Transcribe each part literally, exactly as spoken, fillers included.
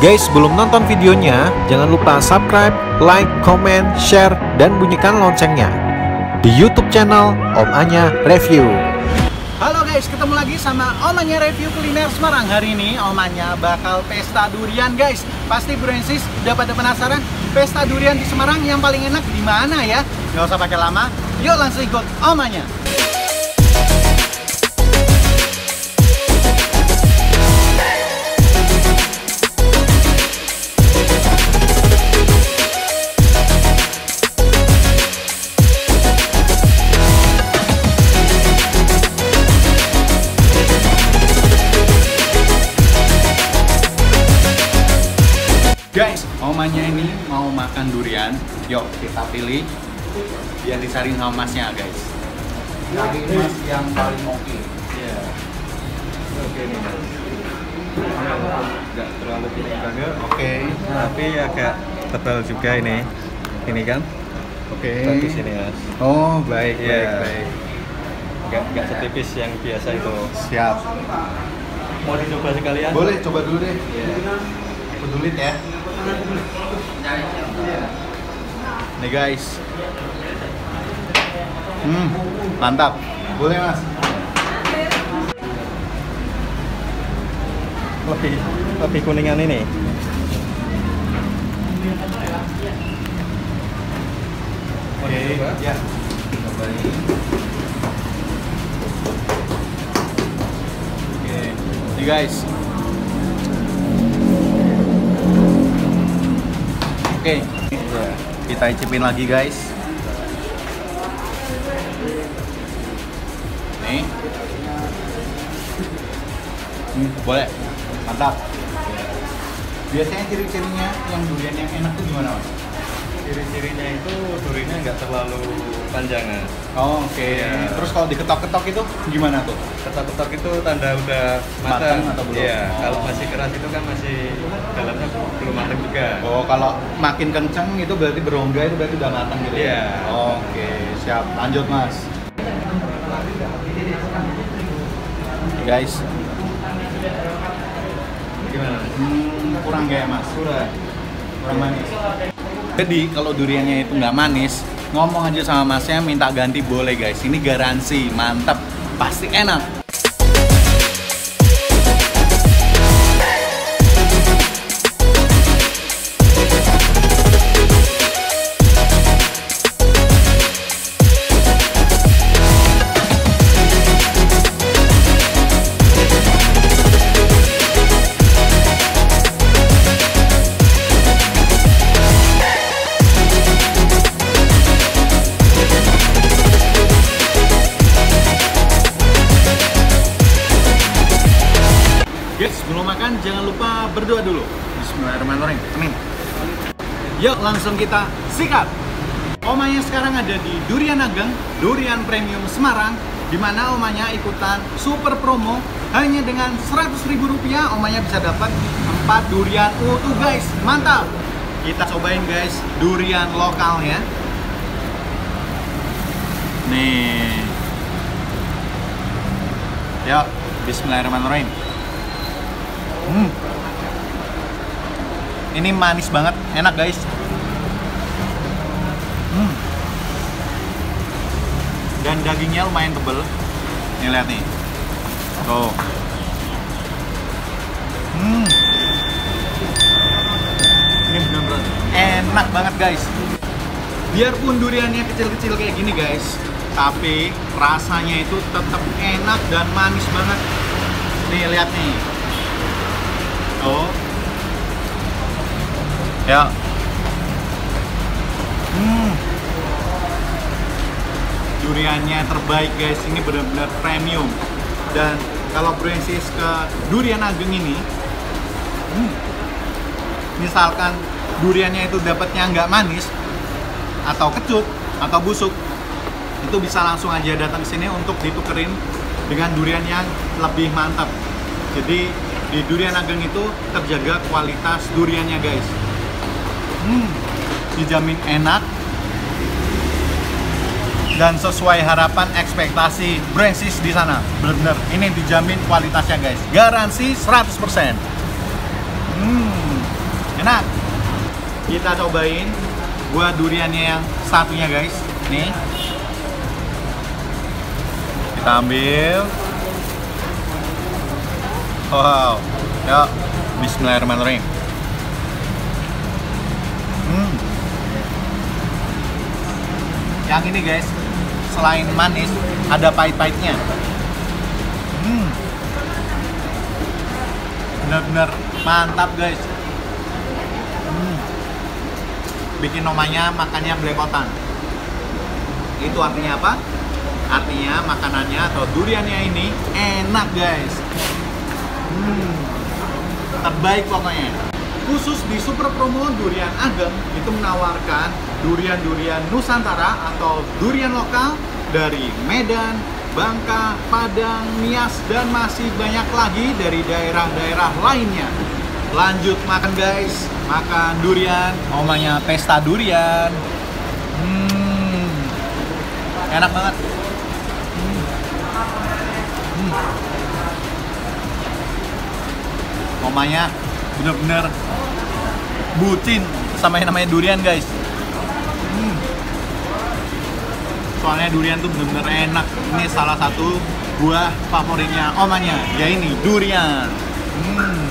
Guys, sebelum nonton videonya, jangan lupa subscribe, like, comment, share, dan bunyikan loncengnya di YouTube channel Om Anya Review. Halo guys, ketemu lagi sama Om Anya Review Kuliner Semarang. Hari ini Om Anya bakal pesta durian guys. Pasti Bransis udah pada penasaran pesta durian di Semarang yang paling enak di mana ya? Gak usah pakai lama, yuk langsung ikut Om Anya. Guys, Om Anya ini mau makan durian. Yuk kita pilih biar disaring sama masnya guys. Cari mas yang paling oke. Iya. Oke nih mas. Nggak terlalu tinggi banget. Oke. Tapi agak tebal juga ini. Ini kan? Oke. Bagus ini mas. Oh baik ya. Baik baik. Nggak nggak setipis yang biasa itu. Siap. Mau dicoba sekalian? Boleh, coba dulu deh. Iya. Pedulit ya. Nih guys. Hmm, mantap. Boleh mas. Lebih lebih kuningan ini. Oke, ya. Cobain. Oke, nih guys. Oke, okay. Kita icipin lagi guys. Nih, hmm, boleh, mantap. Biasanya ciri-cirinya yang durian yang enak tuh gimana mas? Ciri-cirinya itu duriannya nggak terlalu panjangan. Oh, oke. Okay. Ya. Terus kalau diketok-ketok itu gimana tuh? Ketok-ketok itu tanda udah matang atau belum? Iya. Oh. Kalau masih keras itu kan masih dalamnya belum matang juga. Oh, kalau makin kenceng itu berarti berongga, itu berarti udah matang gitu. Iya. Oh, oke, okay. Siap. Lanjut mas. Guys. Gimana? Hmm, kurang gak ya mas? Kurang. Kurang manis. Jadi kalau duriannya itu nggak manis, ngomong aja sama masnya minta ganti boleh guys. Ini garansi, mantap, pasti enak. Guys, sebelum makan jangan lupa berdoa dulu. Bismillahirrahmanirrahim. Amin. Yuk langsung kita sikat. Om Anya sekarang ada di Durian Ageng, Durian Premium Semarang, di mana Om Anya ikutan super promo. Hanya dengan seratus ribu rupiah Om Anya bisa dapat empat durian utuh guys. Mantap. Kita cobain guys durian lokalnya. Nih. Yuk, bismillahirrahmanirrahim. Hmm. Ini manis banget, enak guys. Hmm. Dan dagingnya lumayan tebel. Nih lihat nih. Tuh. Hmm. Ini benar-benar enak banget guys. Biarpun duriannya kecil-kecil kayak gini guys, tapi rasanya itu tetap enak dan manis banget. Nih lihat nih. Oh, ya, hmm, duriannya terbaik guys. Ini benar-benar premium. Dan kalau Bransis ke Durian Ageng ini, hmm, misalkan duriannya itu dapatnya nggak manis, atau kecut, atau busuk, itu bisa langsung aja datang ke sini untuk ditukerin dengan durian yang lebih mantap. Jadi di Durian Ageng itu terjaga kualitas duriannya guys. Hmm, dijamin enak dan sesuai harapan ekspektasi Bransis di sana. Bener-bener ini dijamin kualitasnya guys, garansi seratus persen. Hmm. enak. Kita cobain buah duriannya yang satunya guys. Nih, kita ambil. Wow, ya, bismillahirrahmanirrahim. Hmm. Yang ini guys, selain manis, ada pahit-pahitnya. Hmm. Benar-benar mantap guys. Hmm. Bikin namanya makannya belepotan. Itu artinya apa? Artinya makanannya atau duriannya ini enak guys. Hmm. Terbaik pokoknya. Khusus di Super Promo Durian Ageng itu menawarkan durian-durian Nusantara atau durian lokal dari Medan, Bangka, Padang, Nias, dan masih banyak lagi dari daerah-daerah lainnya. Lanjut makan guys, makan durian, omanya pesta durian. Hmm, enak banget. Hmm. Hmm. Omanya bener-bener bucin sama yang namanya durian guys. Hmm. Soalnya durian tuh bener-bener enak. Ini salah satu buah favoritnya omanya, ya ini durian. Hmm.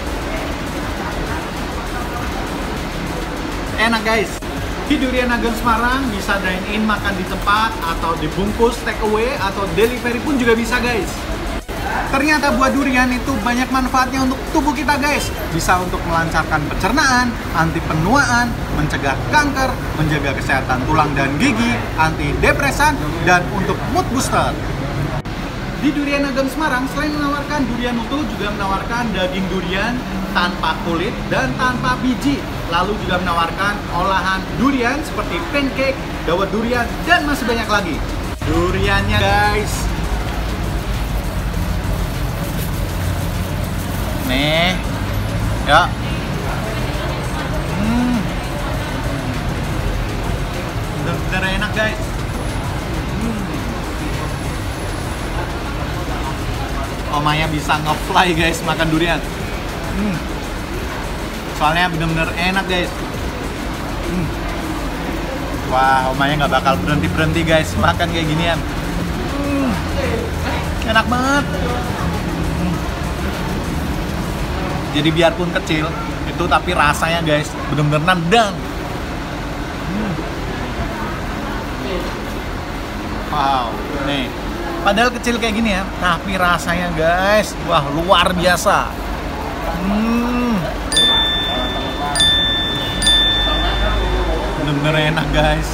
Enak guys. Di Durian Ageng Semarang bisa dine in makan di tempat atau dibungkus take away atau delivery pun juga bisa guys. Ternyata buah durian itu banyak manfaatnya untuk tubuh kita guys. Bisa untuk melancarkan pencernaan, anti penuaan, mencegah kanker, menjaga kesehatan tulang dan gigi, anti depresan, dan untuk mood booster. Di Durian Ageng Semarang selain menawarkan durian utuh juga menawarkan daging durian tanpa kulit dan tanpa biji. Lalu juga menawarkan olahan durian seperti pancake, dawet durian, dan masih banyak lagi. Duriannya guys. Nih, ya. Hmm. Bener-bener enak guys. Hmm. Omanya bisa nge-fly guys makan durian. Hmm. Soalnya bener-bener enak guys. Hmm. Wah, omanya nggak bakal berhenti-berhenti guys makan kayak ginian. Hmm. Enak banget. Hmm. Jadi biarpun kecil itu tapi rasanya guys bener-bener nendang. Hmm. Wow, nih. Padahal kecil kayak gini ya, tapi rasanya guys, wah luar biasa. Hmm. Bener-bener enak guys.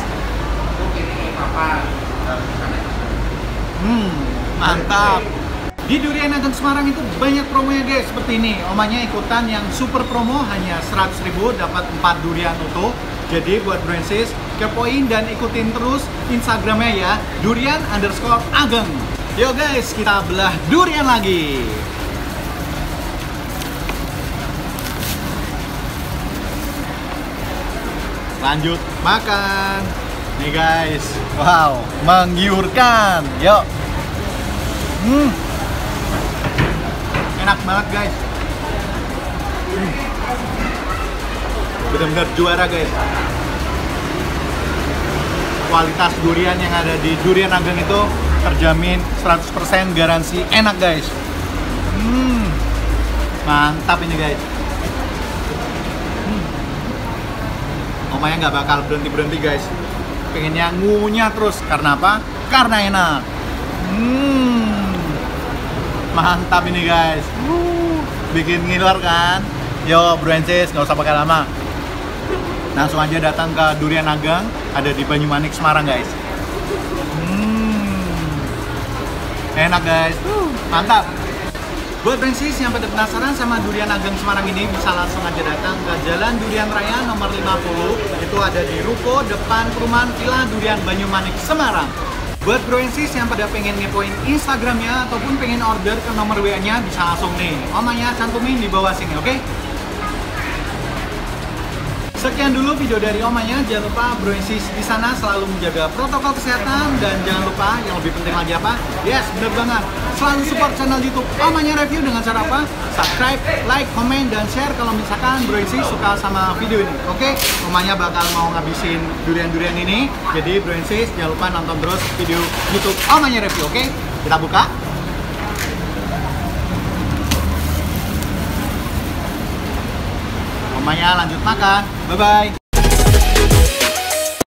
Hmm, mantap. Di Durian Ageng Semarang itu banyak promonya guys, seperti ini. Omanya ikutan yang super promo hanya seratus ribu dapat empat durian utuh. Jadi buat Bransis, kepoin dan ikutin terus Instagramnya ya, durian underscore ageng. Yo guys, kita belah durian lagi. Lanjut makan. Nih guys, wow, menggiurkan. Yuk. Hmm. Enak banget guys. Hmm. Benar-benar juara guys. Kualitas durian yang ada di Durian Ageng itu terjamin seratus persen garansi enak guys. Hmm. Mantap ini guys. Hmm. Omanya nggak bakal berhenti-berhenti guys. Pengennya ngunyah terus. Karena apa? Karena enak. Hmm. Mantap ini guys. Uh, bikin ngiler kan? Yo Bransis, nggak usah pakai lama. Langsung aja datang ke Durian Ageng, ada di Banyumanik Semarang guys. Hmm. Enak guys. Uh, mantap. Buat Bransis yang pada penasaran sama Durian Ageng Semarang ini, bisa langsung aja datang ke Jalan Durian Raya nomor lima puluh. Itu ada di ruko depan perumahan Villa Durian Banyumanik Semarang. Buat Bransis yang pada pengen ngepoin Instagramnya ataupun pengen order ke nomor W A-nya, bisa langsung nih. Omanya cantumin di bawah sini, oke? Okay? Sekian dulu video dari Omanya. Jangan lupa Bro and Sis di sana selalu menjaga protokol kesehatan, dan jangan lupa yang lebih penting lagi apa? Yes, bener banget. Selalu support channel YouTube Omanya Review dengan cara apa? Subscribe, like, komen, dan share kalau misalkan Bro and Sis suka sama video ini. Oke, Omanya bakal mau ngabisin durian-durian ini. Jadi Bro and Sis jangan lupa nonton terus video YouTube Omanya Review. Oke, kita buka. Omanya lanjut makan. Bye-bye.